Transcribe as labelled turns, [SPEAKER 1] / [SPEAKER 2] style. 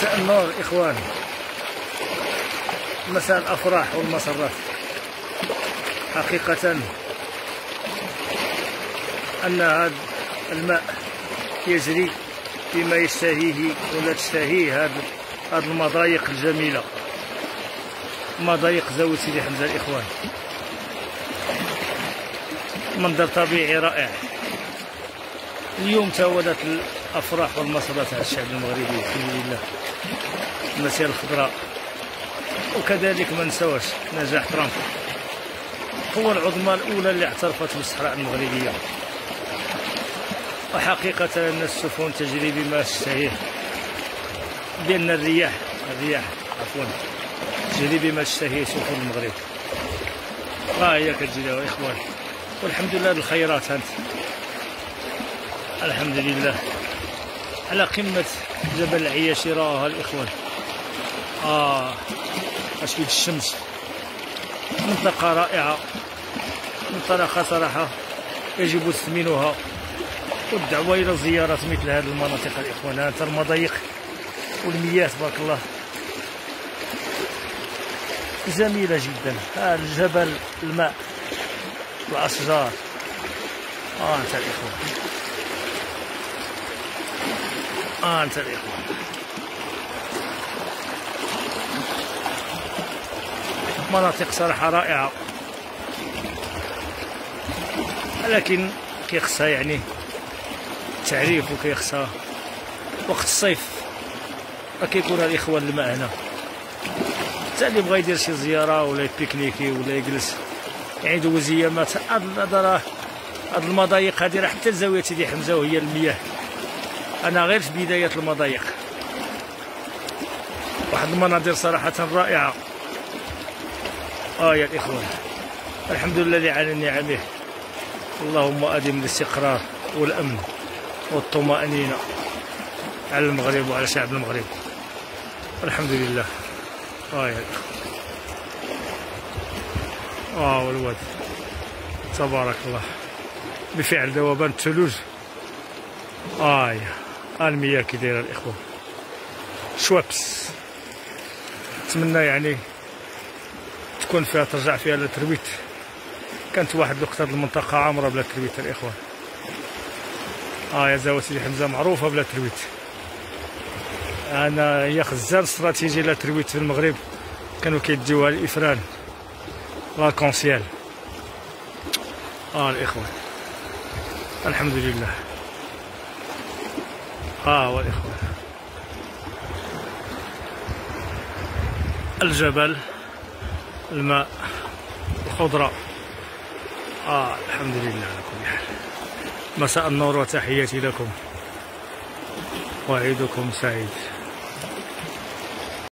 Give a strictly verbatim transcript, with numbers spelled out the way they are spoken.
[SPEAKER 1] مساء النور إخوان، مساء الأفراح والمسرات. حقيقة أن هذا الماء يجري بما يشتهيه ولا تشتهيه هذه هذه المضايق الجميلة، مضايق زاوية سيدي حمزة الإخوان. منظر طبيعي رائع. اليوم تولت الأفراح والمسرات على الشعب المغربي بإذن الله، المسيرة الخضراء. وكذلك ما نساوش نجاح ترامب، القوة العظمى الأولى اللي اعترفت بالصحراء المغربية. وحقيقة أن السفن تجري بما تشتهيه، بأن الرياح الرياح عفوا تجري بما تشتهيه سفن المغرب. ها هي كتجري يا إخوان، والحمد لله بالخيرات. هانت الحمد لله على قمة جبل العياشي. راها الإخوان، آه أشبه الشمس. منطقة رائعة، منطقة صراحة يجب تثمينها والدعوة إلى زيارة مثل هذه المناطق الإخوان. هانت المضايق والمياه تبارك الله جميلة جدا. ها الجبل، الماء، الأشجار. آه أنت الإخوان، آه أنت الإخوان. مناطق صراحة رائعة، لكن كيخصها يعني تعريف، وكيخصها وقت الصيف كيكون الإخوان الماء هنا. حتى اللي بغا يدير شي زيارة ولا يبيكنيكي ولا يجلس يعني يدوز ايامات، هاد راه هاد المضايق هادي راه حتى لزاوية سيدي حمزة وهي المياه. أنا غير في بداية المضايق، واحد المناظر صراحة رائعة. آه يا الإخوان، الحمد لله اللي على نعمه. اللهم أدم الاستقرار والأمن والطمأنينة على المغرب وعلى شعب المغرب. الحمد لله. آه يا الإخوان، آه والواد تبارك الله بفعل ذوبان الثلوج. آه يا المياه كي دايره الإخوان، شوابس. نتمنى يعني تكون فيها ترجع فيها لترويت. كانت واحد الوقت هذه المنطقة عامرة بلا ترويت الإخوان. اه يا زاوية سيدي حمزة معروفة بلا ترويت. أنا هي خزان استراتيجي لا ترويت في المغرب، كانوا كيديوها الإفران لاكونسيال. اه الإخوان الحمد لله. اه والإخوان، الجبل، الماء، الخضرة. اه الحمد لله على كل حال. مساء النور وتحياتي لكم، وعيدكم سعيد.